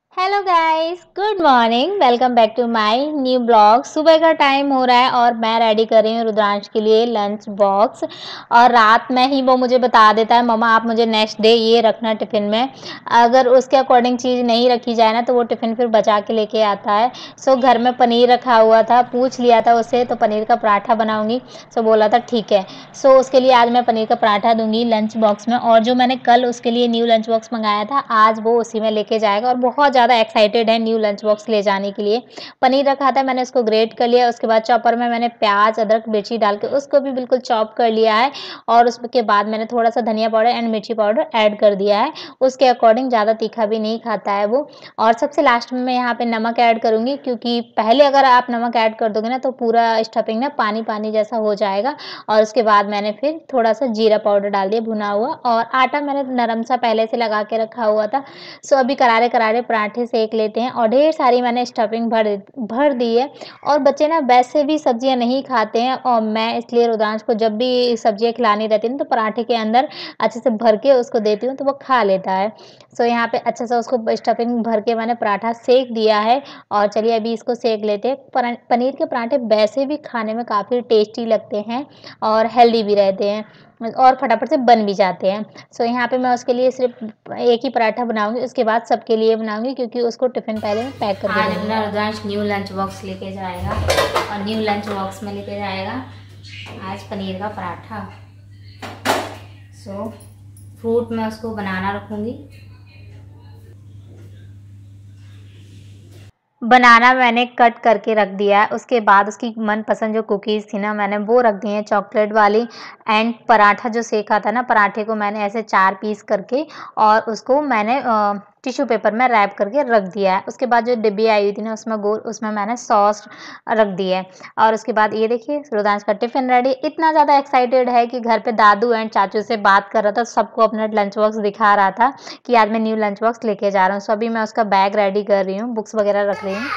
Hello guys, good morning. Welcome back to my new blog. सुबह का time हो रहा है और मैं रेडी कर रही हूँ रुद्रांश के लिए लंच बॉक्स। और रात में ही वो मुझे बता देता है, मम्मा आप मुझे नेक्स्ट डे ये रखना टिफ़िन में। अगर उसके अकॉर्डिंग चीज़ नहीं रखी जाए ना तो वो टिफ़िन फिर बचा के लेके आता है। सो घर में पनीर रखा हुआ था, पूछ लिया था उससे, तो पनीर का पराठा बनाऊँगी। सो बोला था ठीक है। सो उसके लिए आज मैं पनीर का पराठा दूँगी लंच बॉक्स में। और जो मैंने कल उसके लिए न्यू लंच बॉक्स मंगाया था, आज वो उसी में लेके जाएगा और बहुत ज़्यादा एक्साइटेड है न्यू लंच बॉक्स ले जाने के लिए। पनीर रखा था, मैंने उसको ग्रेट कर लिया। उसके बाद चॉपर में मैंने प्याज़, अदरक, मिर्ची डाल के उसको भी बिल्कुल चॉप कर लिया है। और उसके बाद मैंने थोड़ा-सा धनिया पाउडर एंड मिर्ची पाउडर ऐड कर दिया है। उसके अकॉर्डिंग ज़्यादा तीखा भी नहीं खाता है वो। और सबसे लास्ट में मैं यहाँ पे नमक ऐड करूँगी, क्योंकि पहले अगर आप नमक ऐड कर दोगे ना तो पूरा स्टफिंग ना पानी-पानी जैसा हो जाएगा। और उसके बाद मैंने फिर थोड़ा-सा जीरा पाउडर डाल दिया भुना हुआ, और आटा मैंने नरम सा पहले से लगा के रखा हुआ था। सो अभी करारे-करारे पराठे सेक लेते हैं। और ढेर सारी मैंने स्टफिंग भर दी है। और बच्चे ना वैसे भी सब्जियाँ नहीं खाते हैं, और मैं इसलिए रुद्रांश को जब भी सब्जियाँ खिलानी रहती है ना तो पराठे के अंदर अच्छे से भर के उसको देती हूँ तो वो खा लेता है। सो यहाँ पे अच्छा सा उसको स्टफिंग भर के मैंने पराठा सेक दिया है। और चलिए अभी इसको सेक लेते हैं। पनीर के पराठे वैसे भी खाने में काफ़ी टेस्टी लगते हैं और हेल्दी भी रहते हैं और फटाफट से बन भी जाते हैं। सो यहाँ पे मैं उसके लिए सिर्फ एक ही पराठा बनाऊँगी, उसके बाद सबके लिए बनाऊँगी, क्योंकि उसको टिफ़िन पहले मैं पैक करके आज अपना रुद्रांश न्यू लंच बॉक्स लेके जाएगा और न्यू लंच बॉक्स में लेके जाएगा आज पनीर का पराठा। सो फ्रूट में उसको बनाना रखूँगी। बनाना मैंने कट करके रख दिया है। उसके बाद उसकी मनपसंद जो कुकीज़ थी ना, मैंने वो रख दी हैं चॉकलेट वाली। एंड पराठा जो सेका था ना, पराठे को मैंने ऐसे 4 पीस करके और उसको मैंने टिश्यू पेपर में रैप करके रख दिया है। उसके बाद जो डिब्बी आई हुई थी ना उसमें गोल, उसमें मैंने सॉस रख दी है। और उसके बाद ये देखिए रुद्रांश का टिफ़िन रेडी। इतना ज़्यादा एक्साइटेड है कि घर पे दादू एंड चाचू से बात कर रहा था, सबको अपना लंच बॉक्स दिखा रहा था कि आज मैं न्यू लंच बॉक्स लेके जा रहा हूँ। सो अभी मैं उसका बैग रेडी कर रही हूँ, बुक्स वगैरह रख रही हूँ।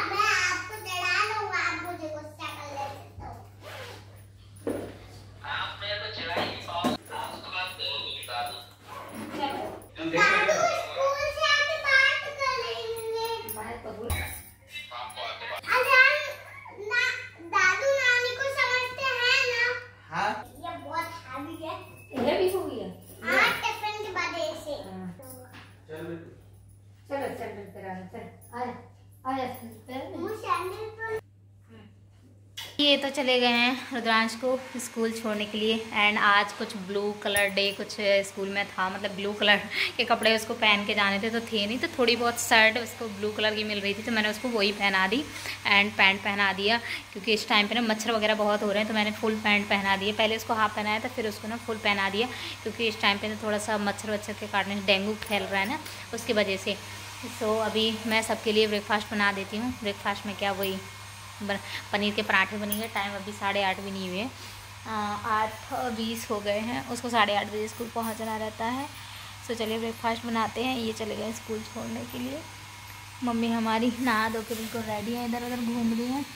ये तो चले गए हैं रुद्रांश को स्कूल छोड़ने के लिए। एंड आज कुछ ब्लू कलर डे कुछ स्कूल में था, मतलब ब्लू कलर के कपड़े उसको पहन के जाने थे, तो थे नहीं, तो थोड़ी बहुत शर्ट उसको ब्लू कलर की मिल रही थी तो मैंने उसको वही पहना दी एंड पैंट पहना दिया। क्योंकि इस टाइम पे ना मच्छर वगैरह बहुत हो रहे हैं, तो मैंने फुल पैंट पहना दिया। पहले उसको हाफ पहनाया था, फिर उसको ना फुल पहना दिया, क्योंकि इस टाइम पर ना थोड़ा सा मच्छर वच्छर के काटने से डेंगू फैल रहा है ना, उसकी वजह से। सो अभी मैं सबके लिए ब्रेकफास्ट बना देती हूँ। ब्रेकफास्ट में क्या, वही पनीर के पराठे बनेंगे। टाइम अभी 8:30 भी नहीं हुए, 8:20 हो गए हैं। उसको 8:30 बजे स्कूल पहुंचना रहता है। सो चलिए ब्रेकफास्ट बनाते हैं। ये चले गए स्कूल छोड़ने के लिए। मम्मी हमारी नहा धो के बिल्कुल रेडी है, इधर उधर घूम रही हैं।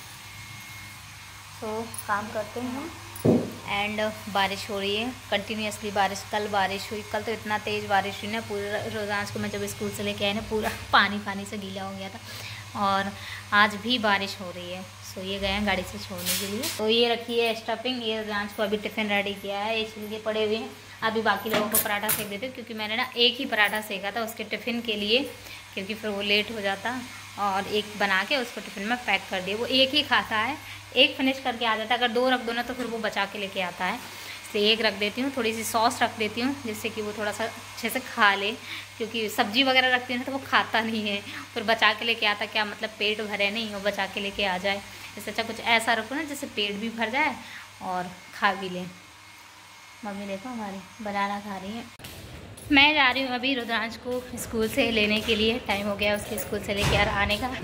सो काम करते हैं। एंड बारिश हो रही है कंटिन्यूसली। कल बारिश हुई, कल तो इतना तेज़ बारिश हुई ना, पूरा रुद्रांश को मैं जब स्कूल से लेके आई ना पूरा पानी से गीला हो गया था। और आज भी बारिश हो रही है। सो ये गए हैं गाड़ी से छोड़ने के लिए। तो ये रखी है स्टफिंग। ये रुद्रांश को अभी टिफ़िन रेडी किया है, ये छिलके पड़े हुए हैं। अभी बाकी लोगों को पराठा सेक देते, क्योंकि मैंने ना एक ही पराठा सेका था उसके टिफ़िन के लिए, क्योंकि फिर वो लेट हो जाता। और एक बना के उसको टिफ़िन में पैक कर दिया। वो एक ही खाता है, एक फिनिश करके आ जाता है। अगर 2 रख दो ना तो फिर वो बचा के लेके आता है, इसलिए एक रख देती हूँ। थोड़ी सी सॉस रख देती हूँ जिससे कि वो थोड़ा सा अच्छे से खा ले, क्योंकि सब्जी वगैरह रखती है ना तो वो खाता नहीं है, फिर बचा के लेके आता। क्या मतलब पेट भरे नहीं, वो बचा के लेके आ जाए। इससे अच्छा कुछ ऐसा रखो ना जिससे पेट भी भर जाए और खा भी ले। मम्मी देखो हमारी बनाना खा रही है। मैं जा रही हूँ अभी रुद्रांश को स्कूल से लेने के लिए। टाइम हो गया उसके स्कूल से लेके आने का।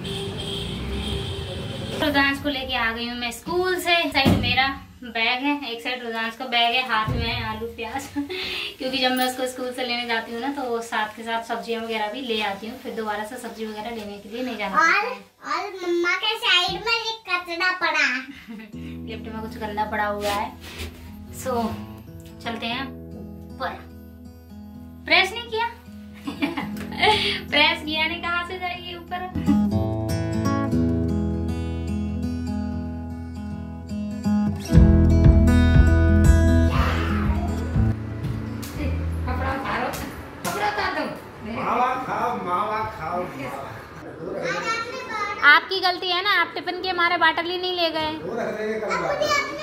रुद्रांश को लेके आ गई हूँ मैं स्कूल से। साइड मेरा बैग है, एक साइड रुद्रांश का बैग है, हाथ में है आलू प्याज क्योंकि जब मैं उसको स्कूल से लेने जाती हूँ ना तो साथ के साथ सब्जियां वगैरह भी ले आती हूँ, फिर दोबारा से सब्जी वगैरह लेने के लिए नहीं जाना और मम्मा के साइड में एक कचरा पड़ा लिफ्ट में कुछ गंदा पड़ा हुआ है। सो चलते हैं ऊपर। प्रेस नहीं किया प्रेस किया नहीं, कहाँ से जाएगी आपकी गलती है ना, आप टिफिन के हमारे बाटल ही नहीं ले गए।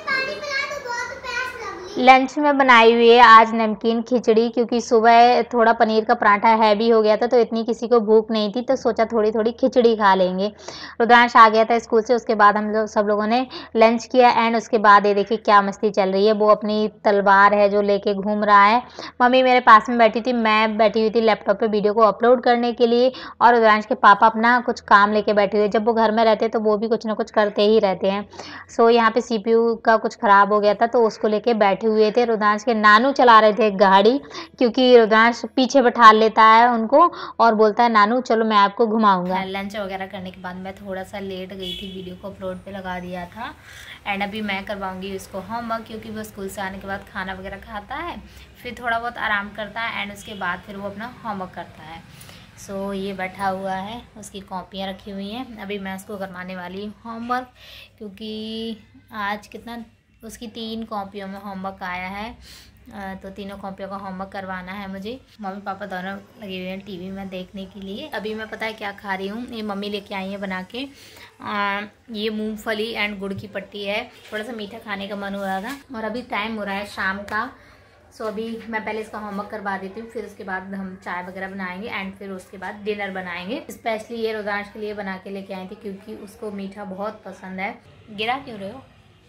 लंच में बनाई हुई है आज नमकीन खिचड़ी, क्योंकि सुबह थोड़ा पनीर का पराठा हैवी हो गया था तो इतनी किसी को भूख नहीं थी, तो सोचा थोड़ी थोड़ी खिचड़ी खा लेंगे। रुद्रांश आ गया था स्कूल से, उसके बाद हम लोग सब लोगों ने लंच किया एंड उसके बाद ये देखिए क्या मस्ती चल रही है। वो अपनी तलवार है जो लेके घूम रहा है। मम्मी मेरे पास में बैठी थी, मैं बैठी हुई थी लैपटॉप पर वीडियो को अपलोड करने के लिए, और रुद्रांश के पापा अपना कुछ काम लेके बैठे हुए। जब वो घर में रहते तो वो भी कुछ ना कुछ करते ही रहते हैं। सो यहाँ पे CPU का कुछ ख़राब हो गया था तो उसको लेके बैठे हुए थे। रुद्रांश के नानू चला रहे थे गाड़ी, क्योंकि रुद्रांश पीछे बैठा लेता है उनको और बोलता है नानू चलो मैं आपको घुमाऊंगा। लंच वगैरह करने के बाद मैं थोड़ा सा लेट गई थी, वीडियो को अपलोड पे लगा दिया था। एंड अभी मैं करवाऊंगी इसको होमवर्क, क्योंकि वो स्कूल से आने के बाद खाना वगैरह खाता है, फिर थोड़ा बहुत आराम करता है एंड उसके बाद फिर वो अपना होमवर्क करता है। सो ये बैठा हुआ है, उसकी कॉपियाँ रखी हुई हैं। अभी मैं उसको करवाने वाली हूँ होमवर्क, क्योंकि आज कितना उसकी 3 कॉपियों में होमवर्क आया है, तो तीनों कॉपियों का होमवर्क करवाना है मुझे। मम्मी पापा दोनों लगे हुए हैं टीवी में देखने के लिए। अभी मैं पता है क्या खा रही हूँ, ये मम्मी लेके आई है बना के। ये मूंगफली एंड गुड़ की पट्टी है। थोड़ा सा मीठा खाने का मन हो रहा था और अभी टाइम हो रहा है शाम का। सो अभी मैं पहले इसका होमवर्क करवा देती हूँ, फिर उसके बाद हम चाय वगैरह बनाएंगे एंड फिर उसके बाद डिनर बनाएंगे। स्पेशली ये रुद्रांश के लिए बना के लेके आई थी, क्योंकि उसको मीठा बहुत पसंद है। गिरा क्यों रहे हो,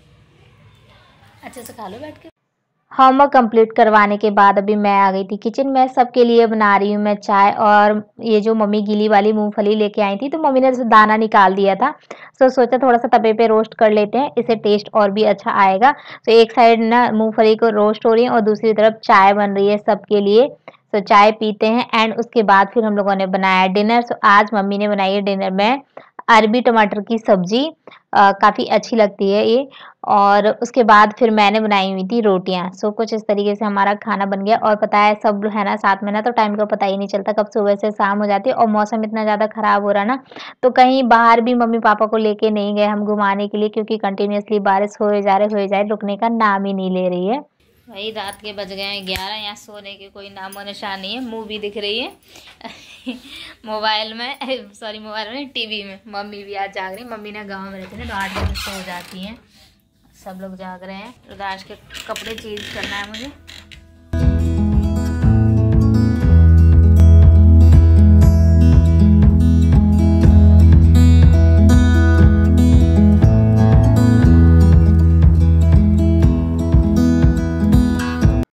अच्छे से खा लो बैठ के। होमवर्क कंप्लीट करवाने के बाद अभी मैं आ गई थी किचन में। सबके लिए बना रही हूँ मैं चाय, और ये जो मम्मी गीली वाली मूंगफली लेके आई थी तो मम्मी ने दाना निकाल दिया था, तो सोचा थोड़ा सा तवे पे रोस्ट कर लेते हैं, इससे टेस्ट और भी अच्छा आएगा। तो एक साइड ना मूंगफली को रोस्ट हो रही है और दूसरी तरफ चाय बन रही है सबके लिए। तो चाय पीते हैं एंड उसके बाद फिर हम लोगों ने बनाया डिनर। तो आज मम्मी ने बनाई है डिनर में अरबी टमाटर की सब्जी, काफ़ी अच्छी लगती है ये। और उसके बाद फिर मैंने बनाई हुई थी रोटियां। सो कुछ इस तरीके से हमारा खाना बन गया। और पता है सब है ना साथ में ना, तो टाइम का पता ही नहीं चलता कब सुबह से शाम हो जाती है। और मौसम इतना ज़्यादा ख़राब हो रहा ना, तो कहीं बाहर भी मम्मी पापा को लेके नहीं गए हम घुमाने के लिए, क्योंकि कंटिन्यूसली बारिश हो जा रही रुकने का नाम ही नहीं ले रही है। भाई रात के बज गए हैं 11, यहाँ सोने के कोई नामो निशान नहीं है। मूवी दिख रही है मोबाइल में, सॉरी मोबाइल में, टीवी में। मम्मी भी आज जाग रही। मम्मी ने गांव में रहती है ना, तो 8 बजे सो जाती हैं। सब लोग जाग रहे हैं। रुद्रांश के कपड़े चेंज करना है मुझे।